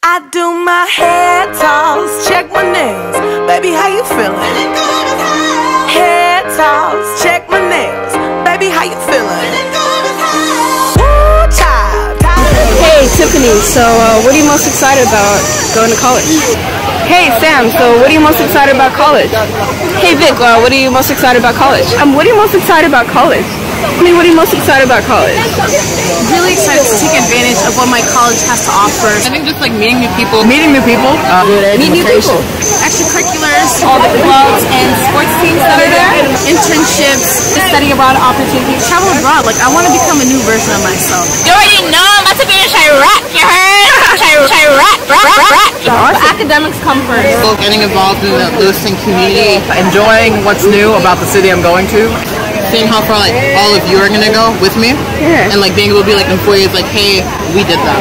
I do my hair toss, check my nails. Baby, how you feeling? Hair toss, check my nails. Baby, how you feeling? Woo, child. Hey, Tiffany, so what are you most excited about going to college? Hey, Sam, so what are you most excited about college? Hey, Vic, what are you most excited about college? What are you most excited about college? What are you most excited about college? Really excited to take advantage of what my college has to offer. I think just like meeting new people. Meet new people. Extracurriculars, all the clubs and sports teams that are there. Internships, study abroad opportunities, travel abroad. Like I want to become a new version of myself. You already know I'm about to be a Chirac, you heard? Chirac. But academics come first. Getting involved in the listening community, enjoying what's new about the city I'm going to. Seeing how far like all of you are gonna go with me, and like being able to be like employees, like, hey, we did that.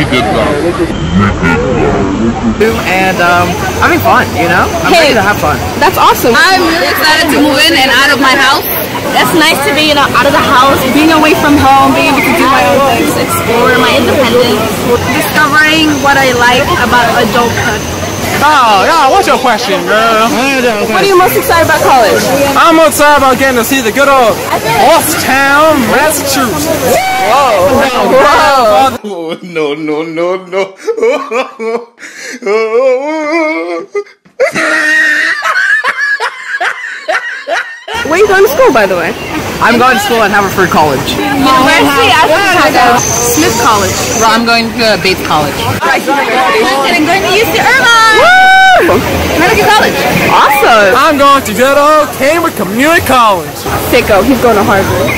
And having fun, you know. I'm ready to have fun. That's awesome. I'm really excited to move in and out of my house. It's nice to be, out of the house, being away from home, being able to do my own things, explore my independence, discovering what I like about adulthood. Oh, yeah, what's your question, girl? What are you most excited about college? I'm most excited about getting to see the good old Orstown, Massachusetts. Whoa. Oh, no. Where are you going to school, by the way? I'm going to school at Haverford College. University of Chicago. Smith College. Well, I'm going to Bates College. And I'm going to UC Irvine. Woo! Medical College. Awesome. I'm going to good old Cambridge Community College. Sicko, he's going to Harvard.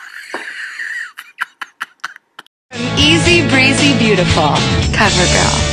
Easy breezy beautiful, cover girl.